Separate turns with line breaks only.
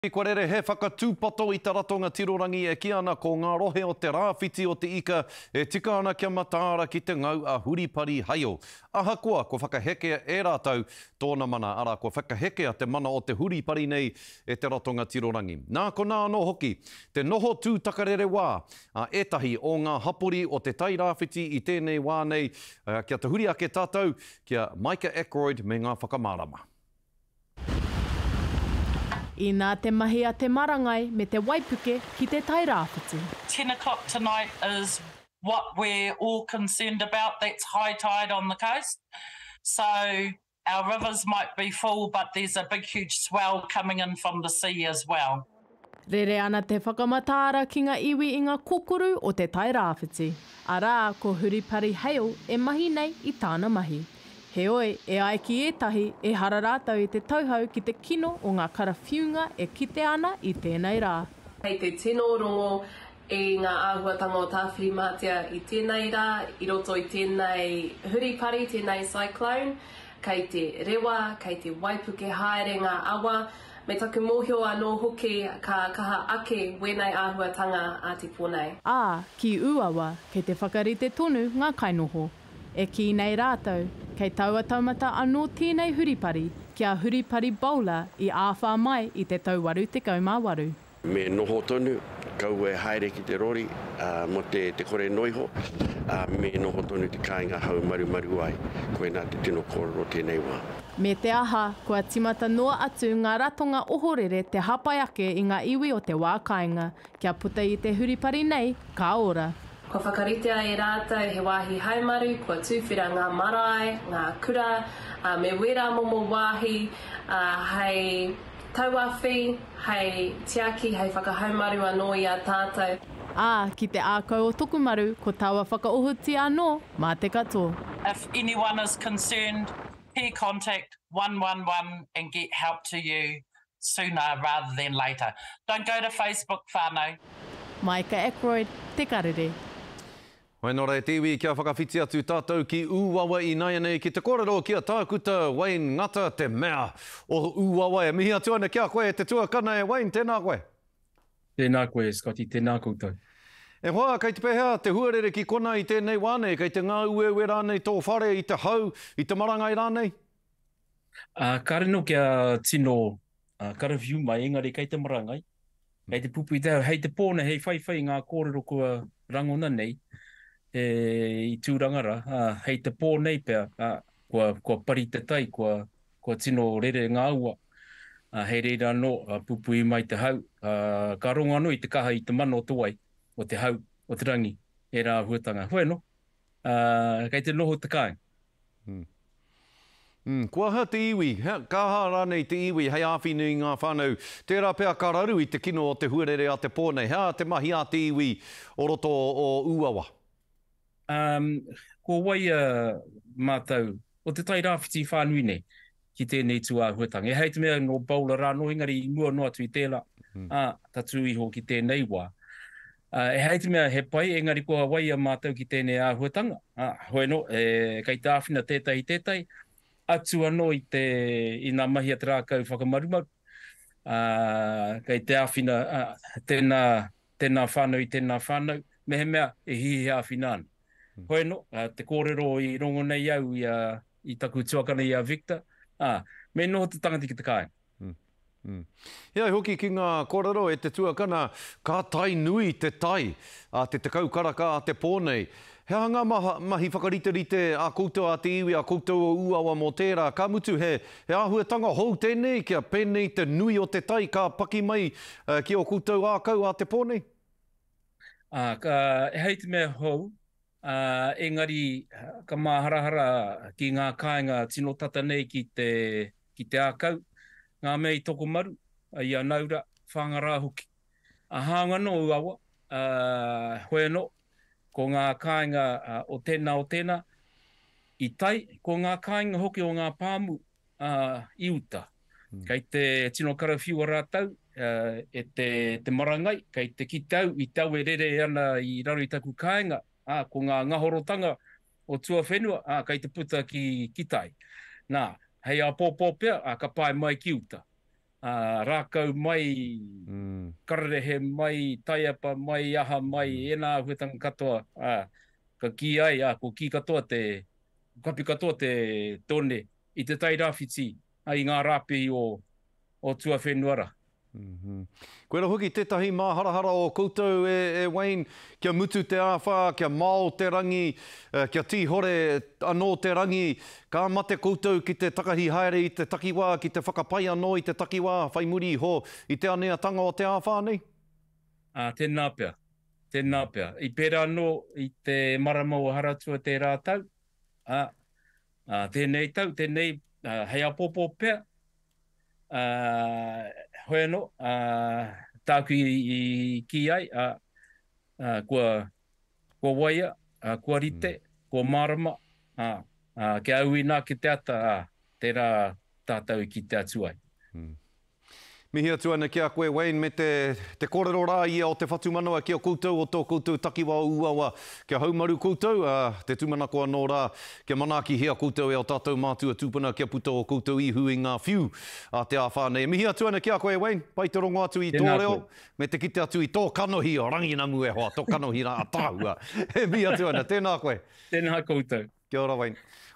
Kua rere he whakatūpato i tā ratonga tirorangi e ki ana ko ngā rohe o te rāwhiti o te ika e tika ana kia mataara ki te ngau a huripari Hale. Ahakoa, ko whakahekea e rātau tōna mana ara, ko whakahekea te mana o te huripari nei e te ratonga tirorangi. Nā ko nā anō hoki, te noho tū takarere wā, etahi o ngā hapori o te tai rāwhiti i tēnei wā nei, kia te huri ake tātou, kia ex-Cyclone me ngā whakamārama.
I nā te mahi a te marangai me te waipuke ki te tai rāwhiti.
10 o'clock tonight is what we're all concerned about. That's high tide on the coast. So our rivers might be full, but there's a big, huge swell coming in from the sea as well.
Rere ana te whakamataara ki ngā iwi i ngā kokoro o te tai rāwhiti. Arā, ko huripari Hale e mahi nei i tāna mahi. He oi, e ai ki etahi e hara rātau i te tauhau ki te kino o ngā karawhiunga e kite ana i tēnei rā.
Hei te tino rongo i ngā āhuatanga o tāwhiri mātia i tēnei rā, i roto i tēnei huripari, tēnei cyclone, kei te rewa, kei te waipuke haere ngā awa, me taku mōhio anō hoki ka kaha ake wēnei āhuatanga a te pōnei.
Ki uawa, kei te whakarite tonu ngā kainoho. E ki nei rātau, kei taua taumata anō tēnei huripari, kia huripari bowler i āwha mai i te tauwaru te kaumāwaru.
Me noho tonu, kau e haere ki te rori, mo te kore noiho, me noho tonu te kāinga hau maru ai, koe nā te tino kororo tēnei wā.
Me te aha, kua timata noa atu ngā ratonga ohorere te hapai ake i ngā iwi o te wā kāinga, kia puta i te huripari nei, ka ora.
Kua whakaritea e rātou he wāhi haumaru, kua tūwhira ngā marae, ngā kura, me wera momo wāhi, hei tauawhi, hei tiaki, hei whakahaumaru anō i a tātou.
Ki te ākau o Tokumaru, ko taua whakaohuti anō, mā te katoa.
If anyone is concerned, please contact 111 and get help to you sooner rather than later. Don't go to Facebook, whānau.
ex-Cyclone, te karere.
Wai nō rei tiwi kia whakawhiti atu tātou ki Uwawa i nai nei ki te kōrero kia tākuta Wayne ngata te mea o Uwawa e mihi atu ana kia koe te tuakana e Wayne, tēnā koe.
Tēnā koe, Scotty, tēnā koutou.
E hoa, kei te pehea, te huarere ki kona i tēnei wāne, kei te ngā uewe rānei tō whare i te hau, i te marangai rānei?
Ka reno kia tino karawhiu mai, engari kei te marangai. Hei te pupu i tau, hei te pōna, hei whaiwhai ngā kōrero kua rangona nei, i tūrangara, hei te pō nei pia, kua pari te tai, kua tino rere ngā ua, hei reira anō, pupu i mai te hau, ka rongo anō i te kaha i te mana o te wai, o te hau, o te rangi, e rā huatanga. Hoi no, kei te noho te kāinga.
Kua ha te iwi, ka ha rānei te iwi, hei āwhinu i ngā whānau, tērā pēr ka raru i te kino o te huarere a te pōnei, hea te mahi a te iwi o roto o Uwawa?
Ko wai mātou, o te tai rāwhiti whānui nei, ki tēnei tū āhuatanga. E hei te mea no bowler rāno, engari mua no atu i tēla, tatu iho ki tēnei wā. E hei te mea he pai, engari kua wai a mātou ki tēnei āhuatanga. Hoi no, kei te āwhina tētai, atu anō i ngā mahi a te rākau whakamarumaru. Kei te āwhina, tēnā whānau i tēnā whānau, me he mea e hihi āwhina ana. Hoi no, te kōrero i rongo nei au i taku tuakana i a Victor, me noho te tangati ki te kāinga.
Ia hoki ki ngā kōrero e te tuakana, ka tai nui te tai, te kaukaraka a te pōnei. He hanga mahi whakarite a koutou a te iwi, a koutou o Uwawa mō tērā, ka mutu he āhuatanga hou tēnei, kia pēnei te nui o te tai, ka paki mai ki o koutou ākau a te pōnei?
Hei te mea hou, engari ka māharahara ki ngā kāinga tino tata nei ki te ākau, ngā mea i Tokumaru, i a Naura, whangara hoki. Hanga no Uwawa, hoi no, ko ngā kāinga o tēnā, i tai, ko ngā kāinga hoki o ngā pāmu i uta. Kei te tino karawhiua rātau, e te marangai, kei te kitau, i tau e rere ana i raro i taku kāinga, ko ngā ngahorotanga o tua whenua, kei te puta ki tai. Nā, hei a pōpō pia, ka pai mai ki uta. rākau mai, kararehe mai, taiapa mai, aha mai, ena huetanga katoa, ka ki ai, ko ki katoa te, kapi katoa te tone, i te tai rāwhiti, i ngā rāpi o tua whenuara.
Koe hoki tētahi māharahara o koutou Wayne, kia mutu te āwha, kia mao te rangi, kia tihore anō te rangi, ka mate koutou ki te takahi haere i te takiwā, ki te whakapai anō i te takiwā, whai muri ho i te aneatanga o te āwha nei?
Tēnā pea, tēnā pea. I pēra anō i te marama o haratua te rātau, tēnei tau, tēnei hei apopo pea, hoi anō, tāku i ki ai, kua waia, kua rite, kua marama, kia auina ki te ata, tērā tātou ki te atu ai.
Mihi atu ana kia koe Wayne me te kōrero rā ia o te whatu manawa kia koutou o tō koutou takiwa o uawa. Kia haumaru koutou, te tūmanako anō rā, kia manaki hea koutou e o tātou mātua tūpuna kia puta o koutou ihu i ngā whiu a te āwhānei. Mihi atu ana kia koe Wayne, pai te rongo atu i tō reo, me te kite atu i tō kanohi o ranginamu e hoa, tō kanohi rā a tāhua. Mihi atu ana, tēnā koe.
Tēnā koutou.
Kia ora Wayne.